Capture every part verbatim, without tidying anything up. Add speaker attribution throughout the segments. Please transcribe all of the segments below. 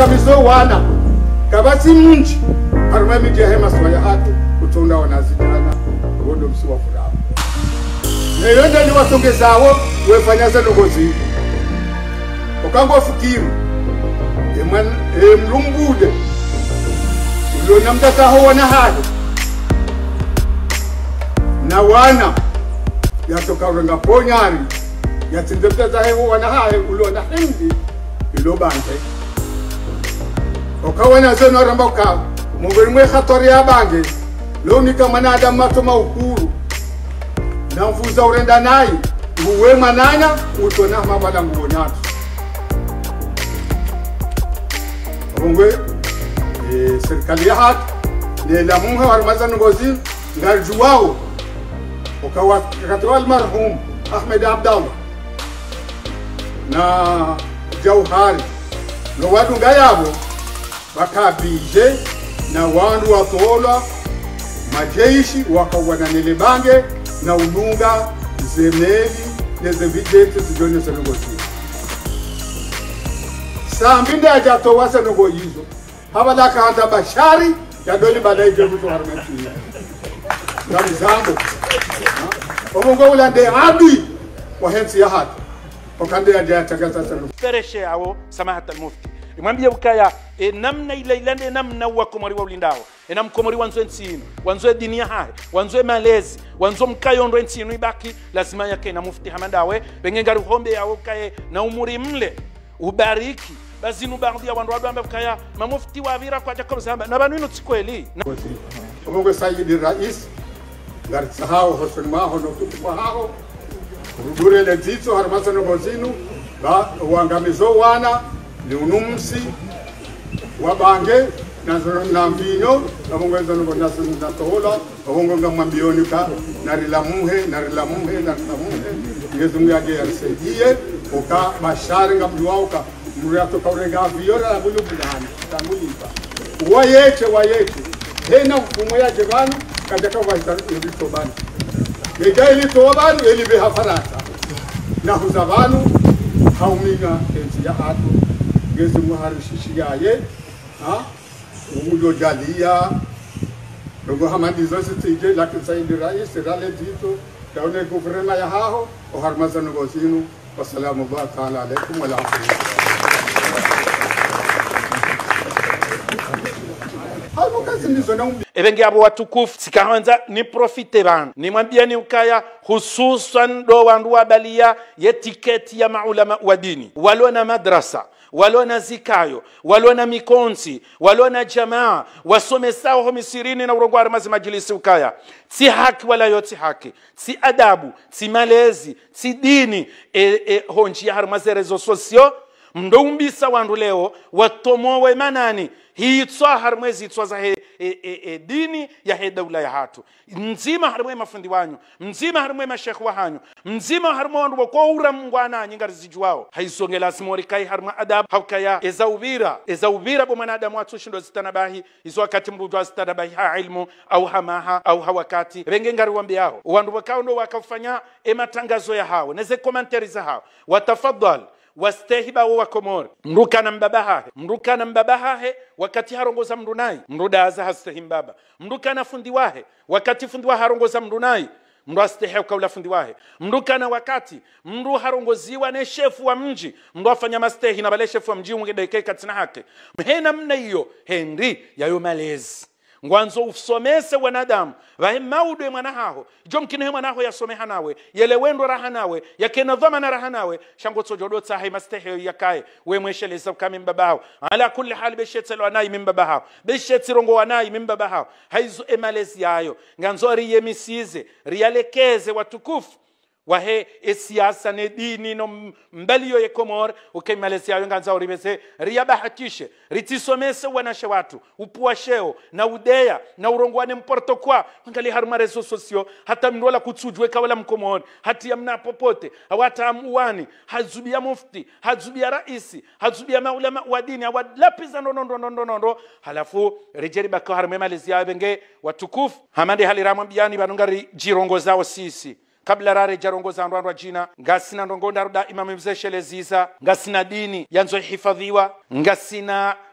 Speaker 1: wangamizo wana kabasi mnji haruma mija hema swaya hatu kutonda wanazitana wondo msiwa furaha na yonda ni wasongezawo wefanya za nogozi okango fikiri eman emlumbude ulo namtata ho wana hali na wana yatoka renga ponyari yatindemtata ho wana hali ulo na hindi ilo bange okawana zeno ramba ka mungwe mwe khatori ya bange loni kama na adam matoma ukuru na mfuza urenda nayi uwe mananya utona mabala ngonyatu mungwe e serikali ya haki ne la munga warmaza ngozi ngarjuwao okawa katwal marhum Ahmed Abdallah na Jauhari no wadu ngayabo bakabije na wandu watola majeshi wakawana nelebange na ulunga zemeli neze videte zijone sanogozi Sambi ndaja to wasa nogo yizo habala ka handa bashari ya doli badai jebu to harmeti ngam zango omongo ulande abi wa hensi ya hatu okande ya jaya tagaza sanogo
Speaker 2: fereshe awo samahat al-mufti imwambia ukaya e namna ile ilande namna wa komori wa ulindao e nam komori wanzo nsino wanzo dinia hai wanzo malezi wanzo mkayondo nsino ibaki lazima yake na mufti hamandawe bengengari hombe yawo kaye na umuri mle ubariki bazinu baadhi ya wandu wadamba kaya mamufti wa vira kwa jakob zamba na banu ino tsikweli
Speaker 1: omongo Said Rais ngari sahao hosen maho no kutukwa hao rudure le dito harmasa no gozinu ba wangamizo wana ni unumsi wabange na mbino abongeza no nasu na tola abongo ngamambioni ka narilamuhe narilamuhe narilamuhe ngezungu yake yasaidie oka bashari ngamduao ka muriato kaurega viora na bulu bulani tangulipa wayeche wayeche hena mfumo ya jevanu kadaka waita ilito bani ngeja ilito bani elibe hafarata na huzabanu haumina enzi ya hatu ngezi muharishishi yaye ha umudo jalia rogo hamandi zote tije lakini Said Rais rale dito daone guvernema ya hao o harmaza ngozinu wassalamu ta'ala alaikum wa rahmatullahi
Speaker 2: Ebengi abo watukufu sikaanza ni profite bana ni mwambia ni ukaya hususan do wandu wabalia yetiketi ya maulama wa dini walona madrasa walona zikayo walona mikonsi walona jamaa wasomesao homisirini na urongwara mazi majilisi ukaya si haki wala yoti haki si adabu si malezi si dini e, e, honji ya harumaze rezo sosio mndombisa wandu leo watomowe manani hii tswa harmwezi tswa za he, e, e, e, dini ya he daula ya hatu mzima harmwe mafundi wanyu mzima harmwe mashekh wa hanyu mzima harmwe wandu wako ura mngwana nyingari zijuwao haisonge lazima kai harmwe adab haukaya ezaubira ezaubira bo manadamu watu shindo zitanabahi izo wakati mrudu zitanabahi ha ilmu au hamaha au hawakati renge ngari wambiao wandu wakao ndo wakafanya e matangazo ya hao neze komantari za hao watafadhal wastehiba wa komori mruka na mbabaha mruka na mbabaha wakati harongoza mrunai mrudaza hastehimbaba mruka na fundi wahe wakati fundi wahe harongoza mrunai mru astehe kaula fundi wahe mruka na wakati mru harongoziwa ne shefu wa mji mru afanya mastehi na bale shefu wa mji ungedeke katina hake mhena mna hiyo henry yayo malezi ngwanzo usomese wanadamu vahe maudu mwana hao jomkine mwana hao yasome hanawe yele wendo raha nawe yakena dhamana raha nawe shango tojodo tsahe mastehe yakae we mwesheleza kama mbabao ala kulli hal beshetelo anai mbabao beshetirongo wanai mbabao haizo emalezi yayo nganzo riyemisize riyalekeze watukufu wahe esiasa ne dini no mbaliyo ye komor ukaimalezia yo nganza uribese riyabahatishe ritisomese wanashe watu upuasheo na udea na urongwane mporto kwa ngali haruma rezo sosio hata mndola kutsujwe kawala mkomor hati amna popote hawata amuani hazubia mufti hazubia raisi hazubia maulama wa dini awadlapiza ndo ndo ndo ndo halafu rejeri bako haruma malezia benge watukufu hamande haliramu biani banungari jirongo zao sisi kabla rare jarongoza ndwa jina ngasina ndongonda ruda imam mzeshele ziza ngasina dini yanzo hifadhiwa ngasina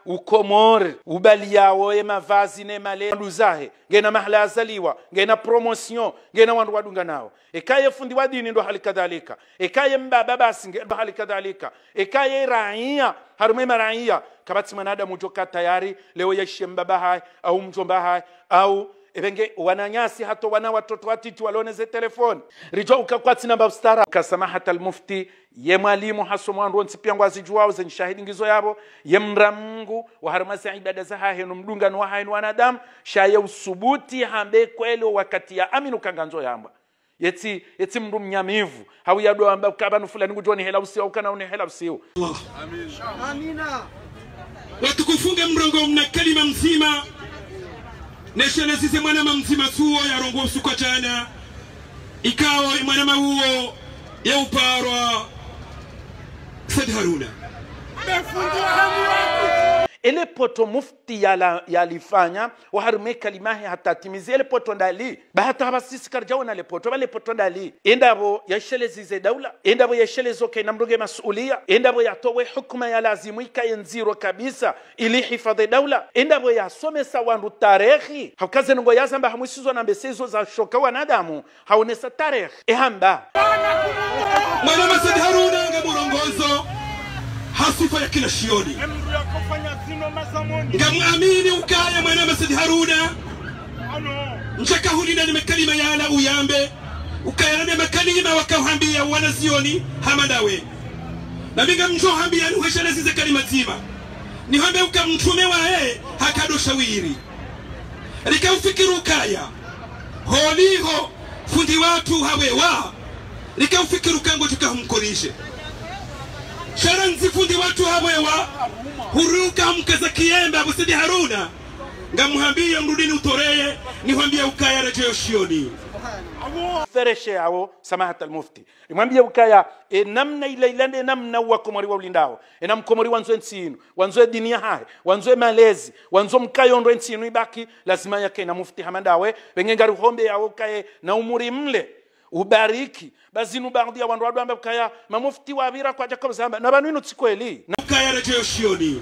Speaker 2: ukomori ubali yawo ema vazi ne male luzahe ngena mahala azaliwa ngena promotion ngena wandu wadunga nao ekaye fundi wa dini ndo halikadhalika ekaye mbaba basi ndo halikadhalika ekaye raia harumema raia kabati manadamu joka tayari leo yeshe mbaba hai au mjomba hai au ebenge wananyasi hato wana watoto watiti waloneze telefoni rijo ukakwati namba stara kasamahat al-mufti ye mwalimu haso mwandu nsipiangwa zijuwao zenye shahidi ngizo yabo ye mramungu wa haramasi ibada za hahenu mdunga nuwa hainu wanadamu shaye usubuti hambe kwele wakati ya aminu kanganzo yamba yeti yeti mndu mnyamivu hawu yado amba ukabanu fulani kujoni hela usiwa ukana uni hela usiwa
Speaker 3: amina amina watukufunge mrongo mna kalima mzima neshana sisi mwana mzima suo ya rongo usuka chana ikawa mwana mauo ya uparwa SAID HAROUNA
Speaker 2: ele poto mufti yala yalifanya waharume kalimahi hata timizi ele poto ndali bahata habasisi karjaona le poto bale poto ndali endabo yashelezize daula endabo yashelezoke namruge masulia endabo yatowe hukuma ya lazimu ikayenziro kabisa ili hifadhi daula endabo yasomesa wandu tarehi hakaze ngo yazamba hamusizo na mbesezo za shoka wanadamu haonesa tarehi ehamba
Speaker 3: mwana SAID HAROUNA ngamurongozo hasifa ya kila shioni ngamuamini ukaya mwana SAID HAROUNA nchaka hulina ni mekalima yala uyambe ukaya na mekalima wakahambia wana zioni hamadawe na minga mjo hambia ni uheshana zize kalima zima ni hambe ukamtume wa he hakado shawiri rika ufikiru ukaya holiho fundi watu hawewa rika ufikiru kango tukahumkorishe sharanzi fundi watu hawewa huruka mkaza kiembe abu SAID HAROUNA ngamuhambia mrudini utoreye niwambia ukaya rejeo shioni
Speaker 2: fereshe yao samahat al-mufti nimwambia ukaya e namna ile ilande namna wakomori wa ulindao e namkomori wanzo nsinu wanzo dinia hae wanzo malezi wanzo mkayondo nsinu ibaki lazima yake na mufti hamandawe bengengari hombe yao kae na umuri mle ubariki bazinu baadhi wandu wadu amba kaya mamufti wabira kwa jakob zamba na banu ino tsikweli
Speaker 3: na ukaya rejeo shioni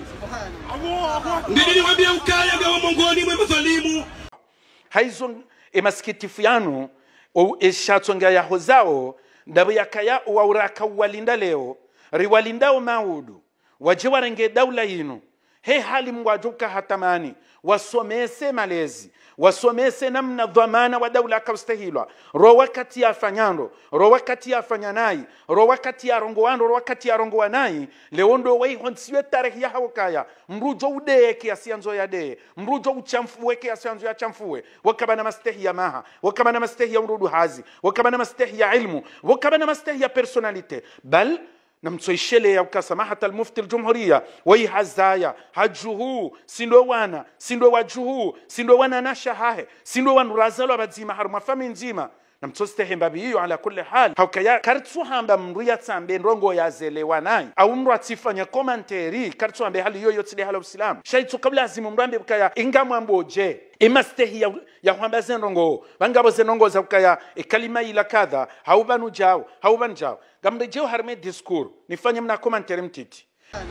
Speaker 3: ndini niwambia ukaya gawa mongoni mwe mzalimu
Speaker 2: haizo emaskitifu yanu o eshatsonga ya hozao ndabu yakaya wa uraka walinda leo riwalindao maudu waje warenge daula yinu he hali mwajuka hatamani wasomese malezi wasomese namna dhamana wa daula kaustahilwa ro wakati ya fanyando ro wakati ya fanyanai ro wakati ya rongoano ro wakati ya rongoanai leondo wei honsiwe tarehi ya hawakaya mrujo ude kiasi anzo ya de mrujo uchamfuwe kiasi anzo ya chamfuwe wakabana mastehi ya maha wakabana mastehi ya urudu hazi wakabana mastehi ya ilmu wakabana mastehi ya personalite bal namtsoishele ya ukasamahat al-mufti al-jumhuriya wai hazaya hajuhu sindo wana sindo wajuhu sindo wana nashahahe sindo wan razalo abadzima haruma fami nzima namtsostehe mbabiyo ala kulli hal hawkaya kartsu hamba mruya tsambe ndongo ya zele wanai au mru atifanya commentary kartsu ambe hali yoyo tsile hala islam shaitsu kabla azimu mrambe bukaya ingamwamboje emastehi ya ya hamba zenongo bangabo zenongo za bukaya e kalima ila kadha haubanu jao hauban jao gambe jeo harme discours nifanye mna commentary mtiti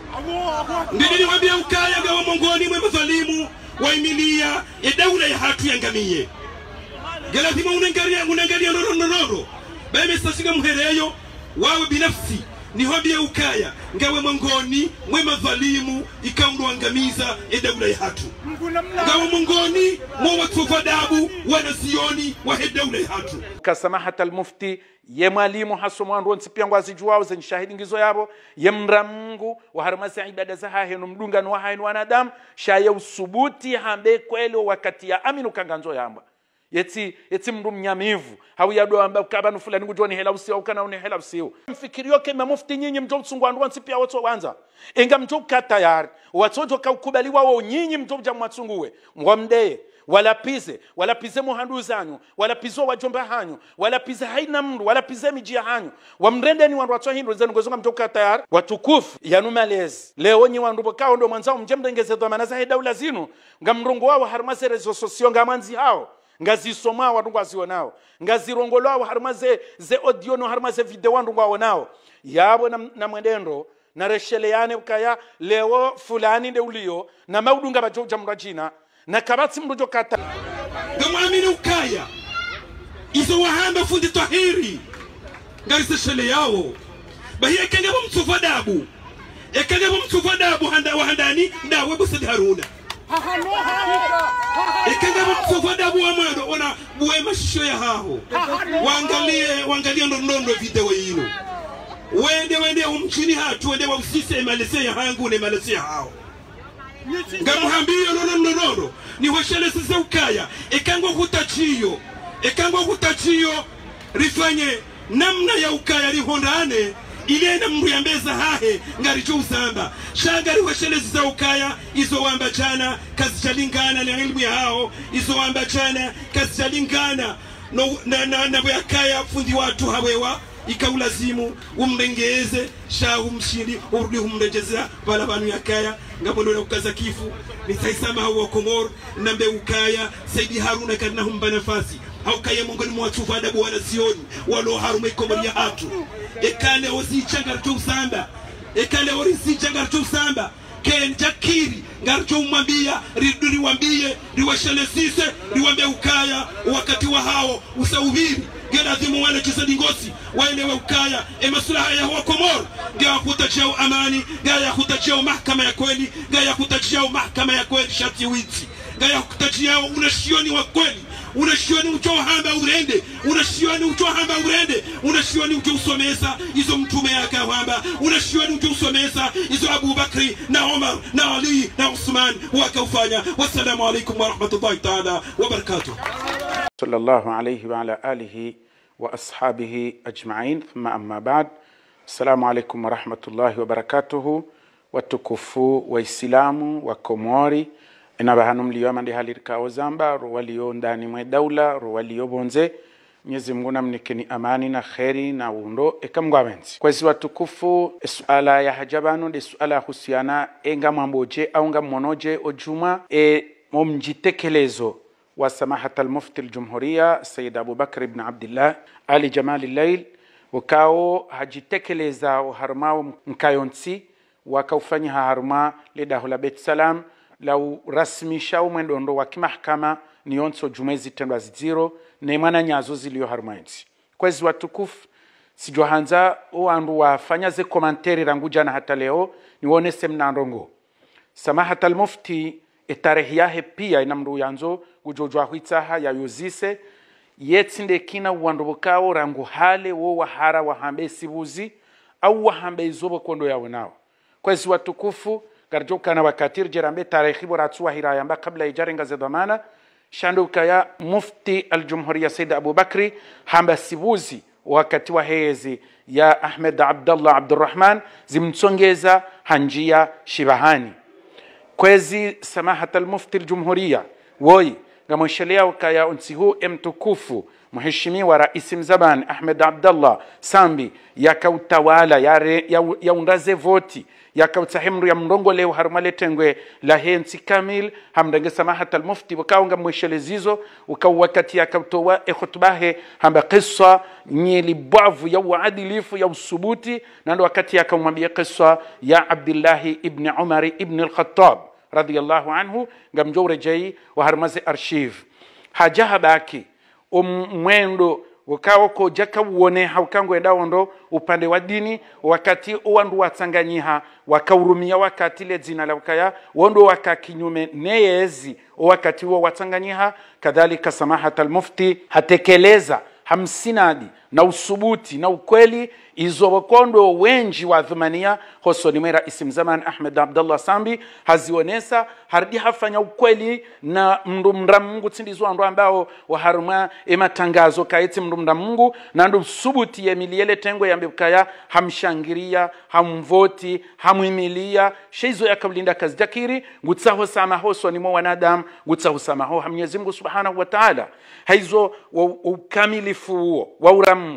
Speaker 3: ndini niwambia ukaya gawa mongoni mwe mzalimu waimilia ya daula ya hatu yangamie galazima unangalia unangalia noro noro bame sashiga muhereyo wawe binafsi niwambia ukaya ngawe mongoni mwe mzalimu ikaundu angamiza ya daula ya hatu ngawe mongoni mwe watu fadabu wana sioni wa daula ya hatu
Speaker 2: kasamahat al-mufti ye mwalimu haso mwandu nsipiangwa zijuwao zenye shahidi ngizo yabo ye mramungu wa haramasi ibada za hahenu mdunga nuwa hainu wanadamu shaye usubuti hambe kwele wakati ya aminu kanganzo yamba yeti yeti mndu mnyamivu hawu yado amba ukabanu fulani kujoni hela usiwa ukana uni hela usiwa mfikirio ke mamufti nyinyi mjo msungwandu nsipia watu wanza inga mjo katayari watoto kaukubaliwa wao nyinyi mjo jamwatsunguwe mwamdeye wala pize wala pize muhandu zanyu wala pizo wajomba hanyu wala pize haina mndu wala pize mijia hanyu wamrende ni wandu watu hindu zenu ngozonga mtoka tayari watukufu yanu malezi leo nyi wandu bokao ndo mwanzao mjemrengeze dhamana za daula zinu ngamrongo wao harumase rezo sosio ngamanzi hao ngazisoma wandu ngazionao ngazirongolwa harumase ze audio no harumase video wandu ngao nao yabo na, na mwendendo na resheleane ukaya leo fulani nde ulio na maudunga bajoja mrajina na kabati mrujo kata
Speaker 3: ngamwamini ukaya izo wahamba fundi tahiri ngarise shele yao bahiye kengebo mtsufadabu ekengebo mtsufadabu handa wahandani ndawe busidi haruna ekengebo mtsufadabu wa mwado ona buwe mashisho ya hao waangalie waangalie ndondo video yino wende wende umchini hatu wende wa usise emalese ya hangu ne emalese ya hao ngamuhambiyo nono nono ni hoshele sise ukaya ekango kutachiyo ekango kutachiyo rifanye namna ya ukaya rihondane ilena mruyambeza hahe ngaricho usamba shanga rihoshele sise ukaya izo wamba chana kazi chalingana na ilmu ya hao izo wamba chana kazi chalingana no, na na na yakaya fundi watu hawewa ikaulazimu umrengeze shahu mshindi urudi umrejezea pala banu yakaya ngabondo na ukaza kifu nitaisama hao Komoro nambe ukaya Said Haruna kana humba nafasi haukaya mongoni mwa watu adabu wana sioni walo Haruna ikomori ya atu ekale ozichanga rto usamba ekale orizichanga rto usamba ken jakiri ngarcho umwambia riduri wambie riwashele sise riwambia ukaya wakati wa hao usauhiri gena dhimu wale kisadi ngosi waelewe ukaya emasulaha ya huwa Komoro gaya kutachao amani gaya kutachao mahkama ya kweli gaya kutachao mahkama ya kweli shati witi gaya kutachao unashioni wa kweli unashioni ucho hamba urende unashioni ucho hamba urende unashioni ucho usomesa izo mtume yake hamba unashioni ucho usomesa izo Abubakri na Omar na Ali na Uthman wakaufanya. Wassalamu alaikum wa rahmatullahi ta'ala wa barakatuh.
Speaker 2: sallallahu alayhi wa ala alihi wa ashabihi ajma'in thumma amma ba'd. Assalamu alaykum wa rahmatullahi wa barakatuh. Watukufu wa Islamu wa Komori ina bahanu mliyo mandi halirika ozamba ruwaliyo ndani mwe daula ruwaliyo bonze Mwenyezi Mungu namnikeni amani na kheri na undo ekamgwa benzi kwezi watukufu. Suala ya hajabano de suala husiana enga mamboje au nga monoje ojuma e momjitekelezo wa samahata al-Mufti al-Jumhuriya Said Aboubacar ibn Abdullah Ali Jamal al-Layl wakao hajitekeleza harmao mkayonsi wakaufanya harma lidahula Bet Salam lau rasmisha umwendondo wa kimahkama ni onso jumezi tendwa ziro ne mwana nyazo zilio harmainsi kwezi watukufu. Sijohanza oandu wafanya ze komanteri rangu jana hata leo niwone semna ndongo samahata al-Mufti etarehi yahe pia inamru yanzo ujojwa huitaha ya yuzise yetsinde kina uandobokao rangu hale wo wahara wahambe sibuzi au wahambe izobo kondo yawe nao kwezi watukufu. Garjoka na wakatir jerambe tarehi boratsuwa hirayamba kabla ijarenga za dhamana shanduka ya Mufti al-Jumhuriya Said Aboubakri hamba sibuzi wakati wa hezi ya Ahmed Abdallah Abdurrahman zimtsongeza hanjia shibahani kwezi samahata al-Mufti al-Jumhuriya woi ngamoshelea ukaya unsihu emtukufu mheshimiwa rais mzabani Ahmed Abdallah Sambi yakautawala yare ya undaze voti yakautahimru ya mrongo leo harumale tengwe la hensi kamil hamdange samahata al-Mufti wakaunga mweshelezizo ukau wakati yakautowa ekhutbahe hamba qissa nyeli bavu ya uadilifu ya usubuti nando wakati yakamwambia qissa ya Abdullah ibn Umar ibn al-Khattab radiyallahu anhu ngamjore jai wa harmaze archive hajaha baki umwendo wakawo ko jaka uone haukango endao ndo upande wa dini wakati uandu watsanganyiha wakaurumia wakati le zina la ukaya wondo wakakinyume neyezi wakati wa watsanganyiha kadhalika samahata al-Mufti hatekeleza hamsinadi na usubuti na ukweli izo wakondo wenji wa dhumania hoso ni mwera isim zaman Ahmed Abdallah Sambi hazionesa hardi hafanya ukweli na mndumra Mungu tsindizo ando ambao waharuma ematangazo kaiti mndumra Mungu na ndo subuti ya miliele tengo ya mbukaya hamshangiria hamvoti hamuimilia sheizo ya kablinda kazi jakiri ngutsaho sama hoso ni mwa wanadamu ngutsaho sama ho Mwenyezi Mungu Subhanahu wa Ta'ala haizo ukamilifu wa uramungu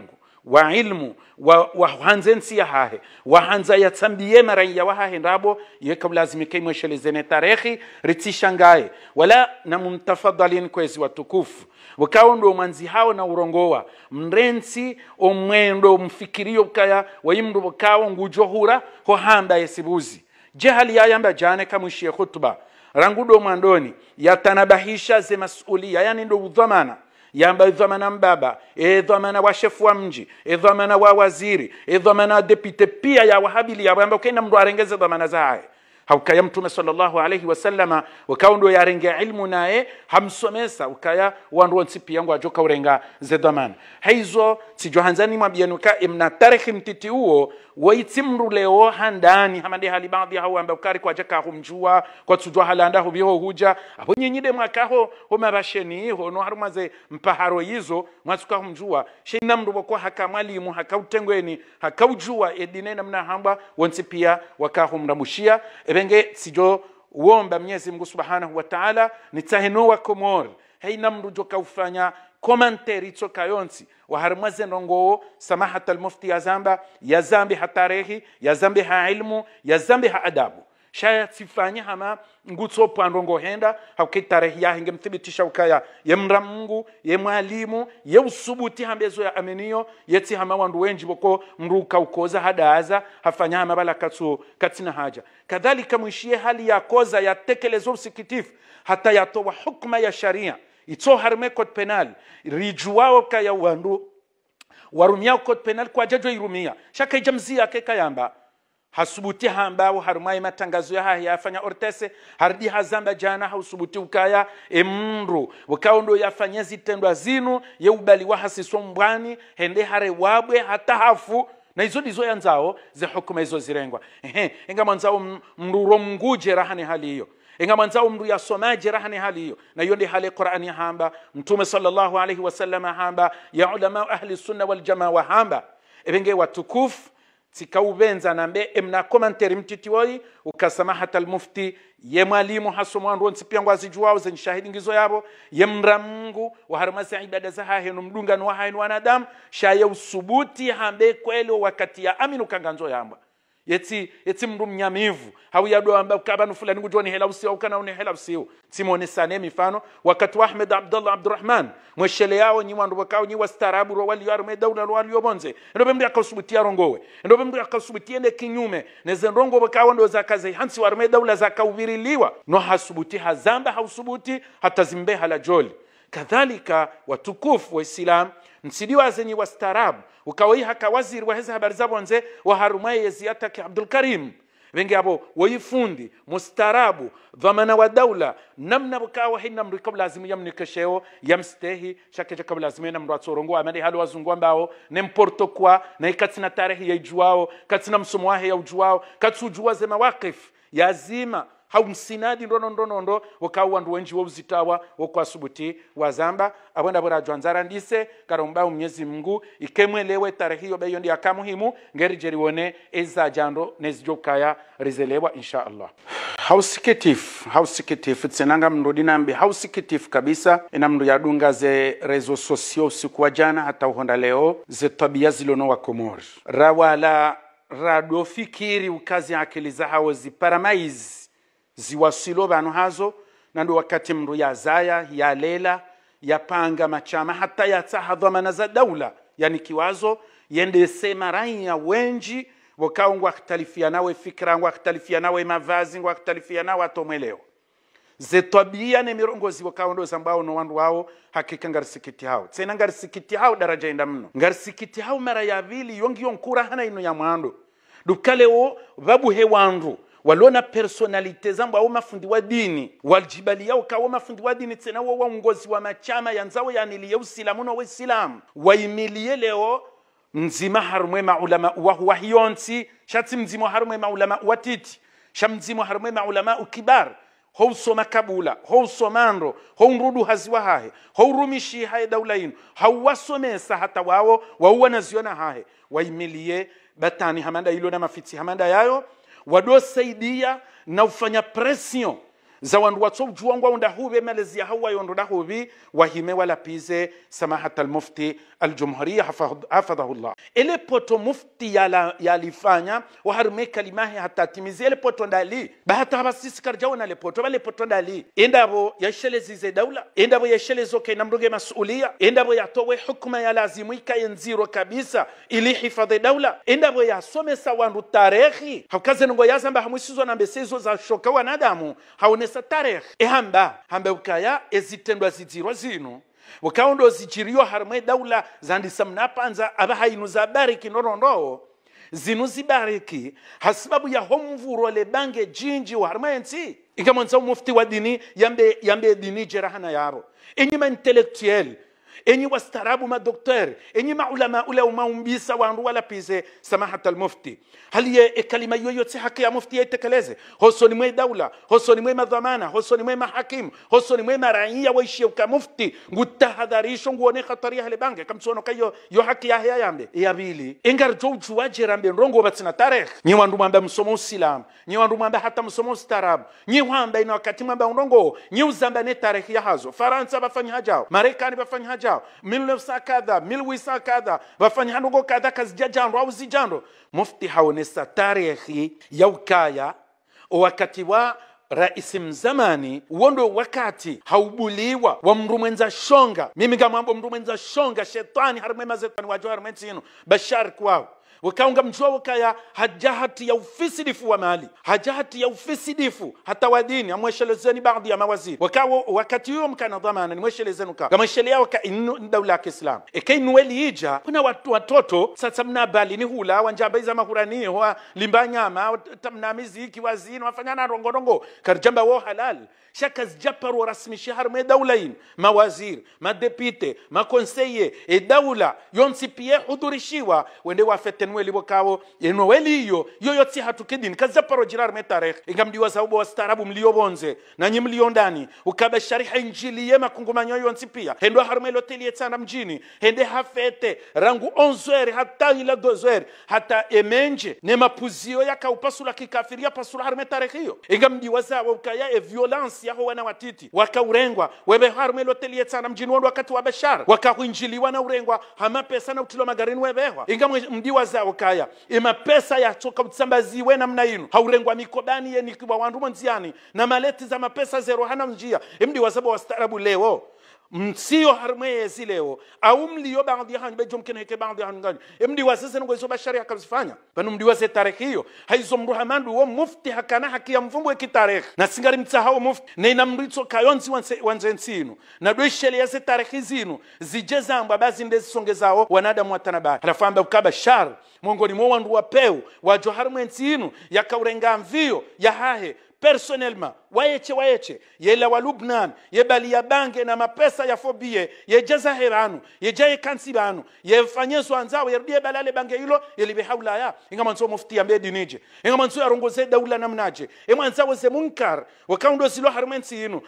Speaker 2: wa ilmu wa, wa hanzensi ya hahe wa hanza ya tambiye maraya wa hahe ndabo yeka lazimike mweshelezene tarehi ritishangae wala na mumtafadhalin kwezi watukufu wakao ndo manzi hao na urongoa mrensi omwendo mfikirio kaya waimndo wakao ngujohura ho hamba yesibuzi jehali ya yamba jane kamushie khutba rangudo mwandoni yatanabahisha ze masulia yani ndo udhamana yamba dhamana mbaba e dhamana wa shefu wa mji e dhamana wa waziri e dhamana depute pia ya wahabili ya wamba kenda mndo arengeze dhamana zae haukaya mtume sallallahu alayhi wasallama wakaundo yarenge ilmu nae hamsomesa ukaya wandu nsipi yangu ajoka urenga ze dhamana heizo sijohanzani mwabianuka imna tarikhi mtiti uo waitimru leo handani hamande hali baadhi hao amba ukari kwa jaka humjua kwa tujua halanda hubiho huja abo nyinyide mwakaho homa basheni ho no harumaze mpaharo yizo mwasuka humjua shina mrubo kwa haka mwalimu haka utengweni haka ujua edine namna hamba wonsi pia wakahumramushia ebenge sijo uomba Mwenyezi Mungu Subhanahu wa Ta'ala nitaheno wa komor heina mrujo kaufanya komanteri toka yonsi wa harmaze ndongo samahat al-mufti ya zamba ya zambi hatarehi ya zambi ha ilmu ya zambi ha adabu shaya tifanya hama ngutso pandongo henda hakitarehi ya hingemthibitisha ukaya ya mramungu ya mwalimu ya usubuti hambezo ya ameniyo yeti hama wandu wenji boko mruka ukoza hadaza hafanya hama bala katsu katina haja kadhalika mwishie hali ya koza ya tekelezo usikitifu hata yatoa hukma ya sharia ito harme code penal rijuwao kaya wandu warumia code penal kwa jajo irumia shaka ijamzia keka yamba hasubuti hamba wa harumai matangazo ya haya yafanya ortese hardi hazamba jana hausubuti ukaya emru wakaundo yafanya zitendwa zinu ye ubali wa hasiso mbwani hende hare wabwe hata hafu na hizo dizo yanzao ze hukuma hizo zirengwa ehe inga manzao mruro mnguje rahani hali hiyo inga manzao mru ya somaji rahani hali hiyo na hiyo ndi hali Qur'ani hamba mtume sallallahu alayhi wasallam hamba ya ulama ahli sunna wal jamaa hamba ebenge watukufu tikaubenza nambe emna commentary mtitiwoi ukasamahata al-mufti ye mwalimu hasomwandu nsipia ngwazi juwao zenye shahidi ngizo yabo ye mramungu wa harmasa ibada za hahenu mdungano wa hainu wanadamu shaya usubuti hambe kwelo wakati ya aminu kanganzo yamba yeti yeti mndu mnyamivu hawi yado amba ukabanu fulani ngujoni hela usio ukana une hela usio timone sane mifano wakati wa Ahmed Abdullah Abdurrahman mweshele yao nyi wandu wakao nyi wastarabu ro wali yarume dauna ro wali yobonze ndo bembi akasubutia rongowe ndo bembi akasubutia ne kinyume neze rongo wakao ndo zakaze hansi warume daula zakauviriliwa no hasubuti hazamba hausubuti hata zimbe hala joli kadhalika watukufu wa Islam nsidiwa zenye wastarabu ukawai haka waziri wa heza habari zabo nze wa harumai yeziata ki Abdul Karim wengi abo waifundi mustarabu dhamana wa daula namna bukawa hina mru kabla lazima yamnikesheo yamstehi shake kabla lazima na mru atsorongo amade halo wazungu ambao nemporto kwa na ikatina tarehe ya juwao katina msomo wahe ya ujuwao katujua zema wakif yazima hau msinadi ndono ndono ndo wakawa ndu wenji wa uzitawa wakwa subuti wa zamba abanda bora jwanzara ndise karomba Mwenyezi Mungu ikemwelewe tarehe hiyo beyo ndi akamuhimu ngeri jeriwone eza jando nezjokaya rizelewa insha Allah hausikitif hausikitif tsenanga mrudi nambi hausikitif kabisa ina mndu yadunga ze rezo sosio siku wa jana hata uhonda leo ze tabia zilono wa Komori rawala rado fikiri ukazi akili za hao ziparamaizi ziwasilo banu hazo nando wakati mru ya zaya ya lela ya panga machama hata ya tahadhamana za daula yani kiwazo yende sema raia wenji wakao ngwa khtalifia nawe fikra ngwa khtalifia nawe mavazi ngwa khtalifia nawe atomweleo zetwabia ne mirongozi wakao ndo zambao no wandu wao hakika ngarisikiti hao tena ngarisikiti hao daraja enda mno ngarisikiti hao mara ya vili yongi yonkura hana ino ya mwando dukaleo babu he wandu walona personalite zamba au mafundi wa dini waljibali yao kawa mafundi wa dini tena wao waongozi wa machama yanzao yaniliye usilamu na uislamu waimilie leo mzima harumwe maulama wa huwa hionsi shati mzima harumwe maulama watiti shamzima harumwe maulama ukibar ho soma kabula ho somando ho nrudu haziwa hahe ho rumishi hae daulain ho wasomesa hata wao wao wanaziona hahe waimilie batani hamanda ilo na mafiti hamanda yayo wado saidia na ufanya pression za wandu watso juangwa unda hube malezi ya hawa yondo da hubi wahime wala pize samahat al-mufti al-jumhuriya hafadhahullah. Ele poto mufti yala yalifanya waharume kalimahi hata timizi ele poto ndali bahata habasisi karjawa na le poto wale poto ndali endabo yashelezize daula endabo yashelezoke namruge masulia endabo yatowe hukuma ya lazimu ikayenziro kabisa ili hifadhi daula endabo yasomesa wandu tarehi hakaze ngo yazamba hamusizo na mbesezo za shoka wanadamu haonesa tarehi ehamba hamba ukaya ezitendwa zizirwa zino wakaundo zichiriyo harmwe daula zandisamna panza abahainu za bariki norondo zinu zibariki hasibabu ya homvuro le bange jinji wa harmwe nsi ikamonsa mufti wa dini yambe yambe dini jerahana yaro enyi ma intellectuel enyi wastarabu ma doktor enyi ma ulama ule umaumbisa wandu wala pize samahat al-mufti haliye kalima yoyote haki ya mufti yetekeleze hosoni mwe daula hosoni mwe madhamana hosoni mwe mahakim hosoni mwe raia waishi ka mufti ngutahadharisho nguone hatari ya bange kamsono kayo yo haki ya haya yambe ya bili engar joju wajerambe rongo batsina tarikh nyi wandu mwamba msomo islam nyi wandu mwamba hata msomo starab nyi wamba ina wakati mwamba rongo nyi uzamba ne tarikh ya hazo Faransa bafanya hajao Marekani bafanya hajao mille neuf cents kadha mille huit cents kadha bafanya hango kadha kazijajando au zijando mufti haonesa tarehi ya ukaya wakati wa rais mzamani wondo wakati haubuliwa wa mrumwenza shonga mimi kama mambo mrumwenza shonga shetani harme mazetani wajua harme tino bashar kwao wakaunga mjua wakaya hajahati ya ufisidifu wa mali hajahati ya ufisidifu hata wa dini amweshelezeni baadhi ya mawaziri wakawa wakati huo mkana dhamana nimweshelezeni ka kamweshelea waka inu daula ya Kiislamu eke inueli hija kuna watu watoto sasa mnabali ni hula wanjamba iza mahurani hoa limbanyama tamna miziki wazini wafanyana rongorongo karjamba wo halal shaka zijaparu rasmi shahar me daulain mawaziri madepite makonseye e daula yonsi pie hudurishiwa wende wafete nweli wakawo enoweli hiyo yoyoti hatukidini kazaparo jirar me tarikh ingamdiwa sababu wastarabu mliobonze na nyi mliondani ukaba shariha injili yema kungumanyo yonsi pia hendo harmelo teli etana mjini hende hafete rangu onze heures hata ila deux heures hata emenje ne mapuzio yakaupasula kikafiria pasula harme tarikh hiyo ingamdiwa sababu ukaya e violence yaho wana watiti wakaurengwa webe harmelo teli etana mjini wondo wakati wa bashar wakakuinjiliwa na urengwa hama pesa na utilo magarini webewa ingamdiwa zao kaya ima pesa ya toka utsambaziwe namna inu haurengwa mikobani yeni kwa wandu mwanziani na maleti za mapesa zero hana njia imdi wasabo wastarabu leo msio harmezi leo au mlio baadhi ya bejo mkene heke baadhi ya ngani imdi wasese ngo iso bashari akazifanya banu mdi wase tarikhi hiyo haizo mruhamandu wo mufti hakana haki ya mvumbu ya kitarikh na singari mtsahao mufti na inamritso kayonzi wanse wanzensinu na doishele ya se tarikhi zinu zijezamba bazi ndezi songezao wanadamu watanaba rafamba ukaba shar mongoni mwa wandu wapeu wajo harmensinu yakaurenga mvio ya hahe personnellement waeche waeche yela wa Lubnan yebali ya bange na mapesa ya fobie yejaza heranu yejaye kansibanu yefanyezo anzao yerudie balale bange hilo yelibe haula ya ingamanzo mufti ambe dinije ingamanzo yarongoze daula namnaje emwanzawo ze munkar wakaundo zilo harmensi inu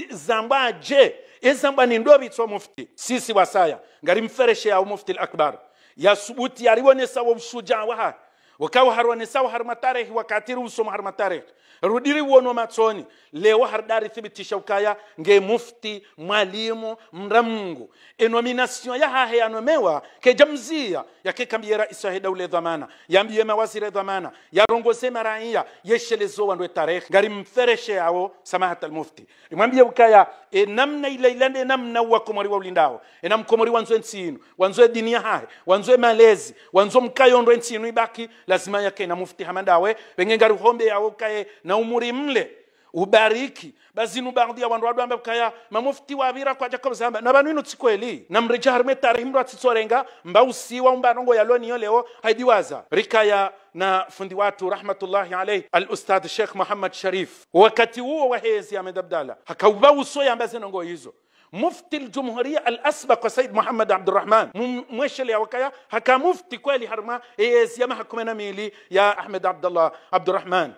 Speaker 2: zambaje ezamba ni ndobi tso mufti sisi wasaya ngari mfereshe ya mufti al-akbar ya subuti yaribonesa wa ushuja wa wakawa harwanesa wa harmatarehi wakatiru usoma harmatarehi rudiri wono matsoni leo hardari thibitisha ukaya nge mufti mwalimu mramungu enomination ya hahe anomewa kejamzia yake kambiera isahe daule dhamana yambie mawaziri dhamana yarongoze maraia yeshelezo wandwe tarikh ngari mfereshe yao samahat al-mufti imwambie ukaya e namna ile ilande namna wakomori wa ulindao enamkomori wanzo nsinu wanzo dinia hahe wanzo malezi wanzo mkayondo nsinu ibaki lazima yake na mufti hamandawe bengengari hombe yao kae na umuri mle ubariki bazinu baadhi ya wandu wadu amba kaya mamufti wabira kwa jakob zamba na banu ino tsikweli na mreja harme tarihimro atitsorenga mba usiwa umbanongo ya loni leo haidiwaza rikaya na fundi watu rahmatullahi alayhi al-ustadh Sheikh Muhammad Sharif wakati huo wa hezi ya Abdalla hakauba uso ya mbaze ngo hizo mufti al-jumhuriya al-asbaq SAID Muhammad Abdurrahman mweshele wakaya haka mufti kweli harma hezi ya mahakuma mili ya Ahmed Abdullah Abdurrahman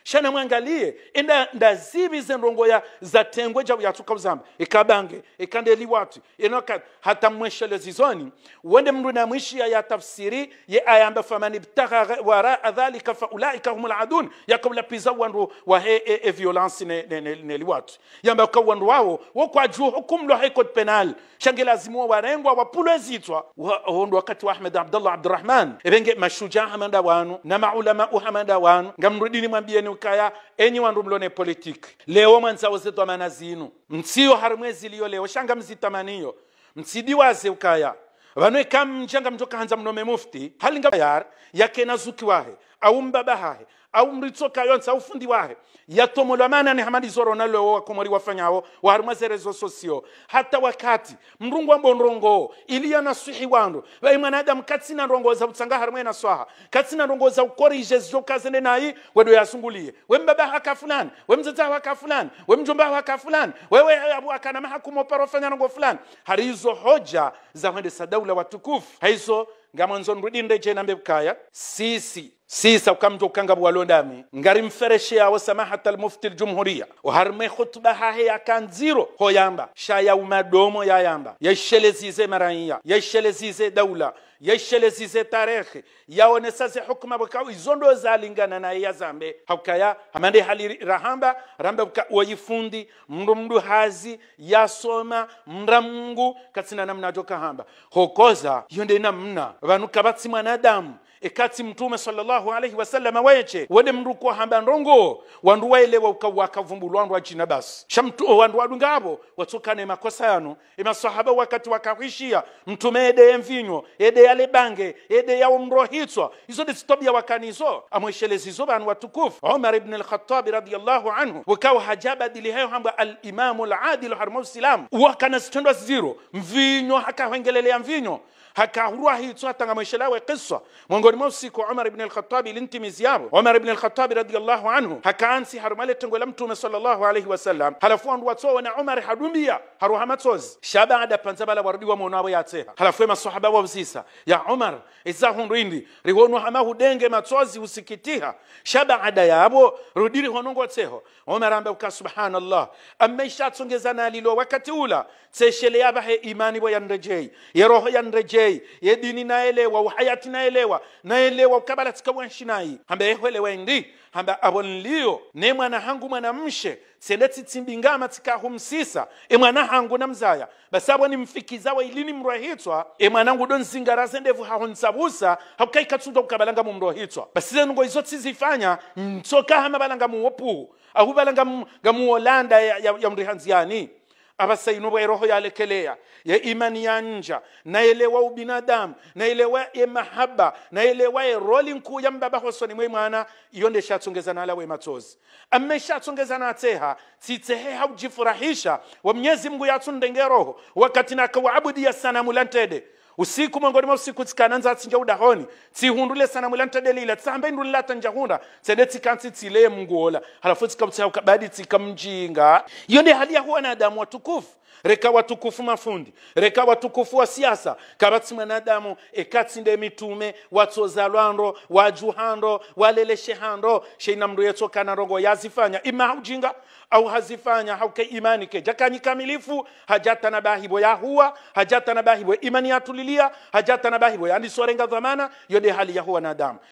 Speaker 2: shana mwangalie enda ndazibi zenrongo ya za tengwe ja yatuka uzamba ikabange ikandeli watu enoka hata mweshele zizoni wende mndu na mwishi ya tafsiri ye ayamba famani btagha wara dhalika fa ulaika humul adun yakabla piza wandu wa he e, e violence ne ne, ne, ne liwatu yamba ka wandu wao wokwa juu hukum lo code penal shange lazimu warengwa wapulo zitwa hondo wakati wa Ahmed Abdullah Abdurrahman ebenge mashujaa hamanda wanu na maulama uhamanda wanu ngamrudini mwambieni ukaya enyi wandu mlone politique leo mwanza wazetu manazinu msio harmwezi liyo leo shanga mzitamaniyo msidiwaze ukaya vanwe kam mchanga mtoka hanza mnome mufti halinga yar yake nazuki wahe au mbaba hahe au mritsoka yonsa au fundi wahe yatomolwa mana ni hamadi zoro nalo wa komori wafanyao wa harmaze rezo sosio hata wakati mrungu wa mbonrongo ili nasihi wandu wa mwanadamu katsina rongo za utsanga harmwe na swaha katsina rongo za ukorije zoka zende nai wedo yasungulie we mbaba haka fulani we mzata haka fulani we mjomba haka fulani wewe abu akana mahakumo parofanya rongo fulani harizo hoja za wende sadaula watukufu haizo ngamonzo nrudinde je nambe bukaya sisi sisa ukamto kanga bwalondami ngari mfereshe ya wasamahata al-mufti al-jumhuriya uharme khutba hahe ya kanziro hoyamba shaya umadomo ya yamba yashelezize maraiya yashelezize daula yashelezize tarehe yaonesaze hukuma bukao izondo zalingana na ya zambe hakaya hamande hali rahamba ramba buka wayifundi mndu mndu hazi yasoma mramungu katsina namna joka hamba hokoza yonde namna vanu kabatsi mwanadamu ekati mtume sallallahu alayhi wasallam wayeche wode mndu kwa hamba ndongo wandu waelewa ukawakavumbulwa wandu achina basi shamtu wandu wadungabo watokane makosa yano emasahaba wakati wakawishia mtume ede mvinyo ede yale bange ede ya umrohitswa izo distobia wakanizo amweshelezi zo banu watukufu Umar ibn al-Khattab radiyallahu anhu wakawa hajaba dilihayo hamba al-imam al-adil harmu salam wakana stendo zero mvinyo hakahengelelea mvinyo hakahurwa hitso atanga mweshelawe qissa mwongoni mwa usiku Umar ibn al-Khattab ilintimizi yabo Umar ibn al-Khattab radiyallahu anhu hakaansi harumale tengola mtume sallallahu alayhi wasallam halafu andu watso na Umar hadumbia haruhamatsozi shabaada panzabala warudi wa monabo yateha halafu masahaba wa usisa ya Umar izahundindi rihono hamahu denge matsozi usikitiha shabaada yabo rudiri honongo tseho Umar amba subhanallah amesha tsongezana lilo wakati ula tseshele yabahe imani bo yanrejei ya roho yanrejei ye dini naelewa wa hayati naelewa naelewa kabala tsikabwanshinai hamba ehwelewe ndi hamba abonlio ne mwana hangu mwana mshe sendeti tsimbingama tsikahumsisa e mwana hangu namzaya basabwa ni mfikizawa ilini mrohitswa e mwanangu don zingaraze ndevu hahonsabusa hakai katsundo kukabalanga mu mrohitswa basize ngo izo tsizifanya ntsoka hama balanga mu wopu ahubalanga mu Holanda ya, ya, ya mrihanziani abasaino bwa roho yalekelea ya imani ya nja naelewa ubinadamu naelewa ya mahaba naelewa ya roli nkuu ya mbaba hosoni mwe mwana yonde shatsongezana ala we matsozi ameshatsongezana ateha tsitsehe haujifurahisha wa Mwenyezi Mungu yatsundenge roho wakati nakawabudi ya sanamu lantede usiku mongoni mwa usiku tsikananza atsinja udahoni tsihundule sanamu lantedeli tsamba indule latanjahunda tsendetsi kansi tsile mungola halafu tsikabutsa ukabadi tsikamjinga yonde hali ya huwa na adamu watukufu reka watukufu mafundi reka watukufu wa siasa kabatsi mwanadamu ekatsinde mitume watsozalwando wajuhando waleleshehando sheina mndu yetsokana rongo yazifanya ima ujinga au hazifanya hauke imani ke jakani kamilifu hajata na bahibo ya huwa hajata na bahibo imani yatulilia hajata na bahibo yani sorenga dhamana yode hali ya huwa na adamu